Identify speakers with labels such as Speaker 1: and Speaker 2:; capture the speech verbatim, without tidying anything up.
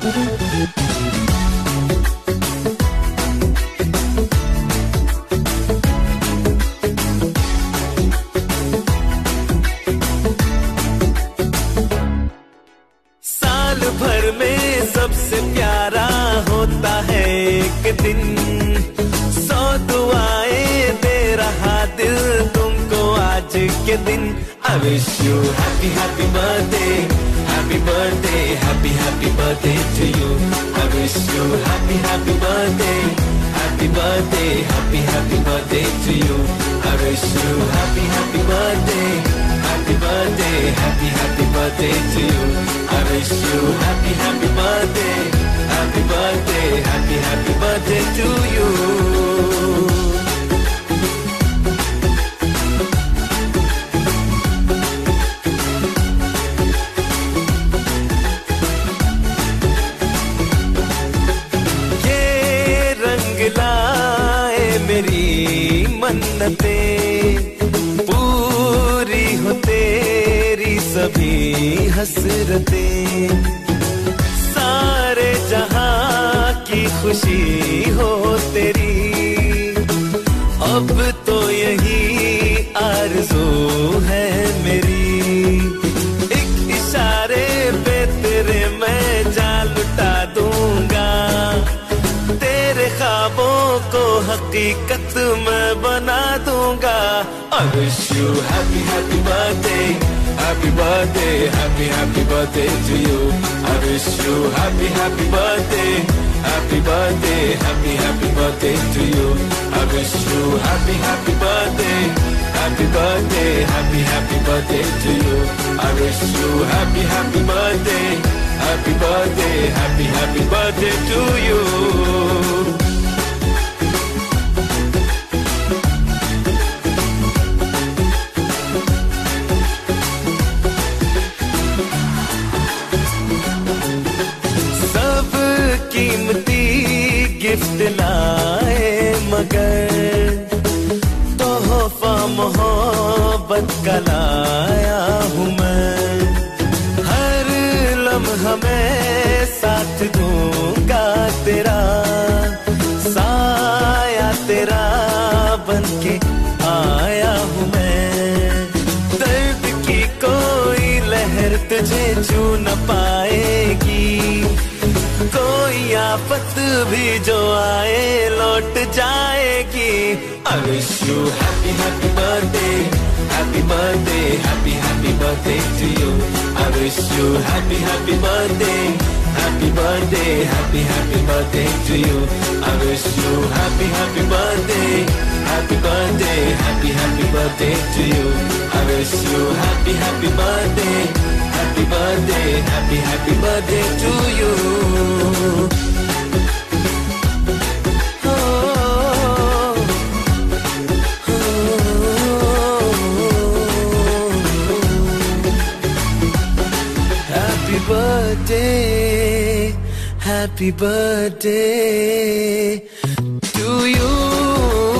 Speaker 1: साल भर में सबसे प्यारा होता है एक दिन, सौ दुआएं दे रहा दिल तुमको आज के दिन। I wish you happy happy birthday, happy birthday, happy happy birthday to you. I wish you happy happy birthday, happy birthday, happy happy birthday to you. I wish you happy happy birthday, happy birthday, happy happy birthday to you. I wish you happy happy birthday, happy birthday, happy happy birthday to you. लाए मेरी मन्नतें, पूरी हो तेरी सभी हसरतें, सारे जहां की खुशी हो तेरी, अब तो यही आरज़ू है मेरी। एक इशारे पे तेरे मैं जान लुटा दूंगा, तेरे ख्वाबों को हकीकत मैं बना दूंगा। I wish you happy happy birthday, happy birthday, happy happy birthday to you. I wish you happy happy birthday, happy birthday, happy happy birthday to you. I wish you happy happy birthday, happy birthday, happy happy birthday to you. I wish you happy happy birthday, happy birthday, happy happy birthday to you. कीमती gift लाए मगर तोहफा मोहब्बत का लाया हूँ मैं। हर लम्हा मैं साथ दूंगा तेरा, साया तेरा बनके आया हूँ मैं। दर्द की कोई लहर तुझे छू न पाएगी, कोई आफत भी जो आए लौट जाएगी। I wish you happy happy birthday, happy birthday, happy happy birthday to you. I wish you happy happy birthday, happy birthday, happy happy birthday to you. I wish you happy happy birthday, happy birthday, happy happy birthday to you. I wish you happy happy birthday, happy birthday, happy happy birthday to you. Happy birthday, happy birthday to you.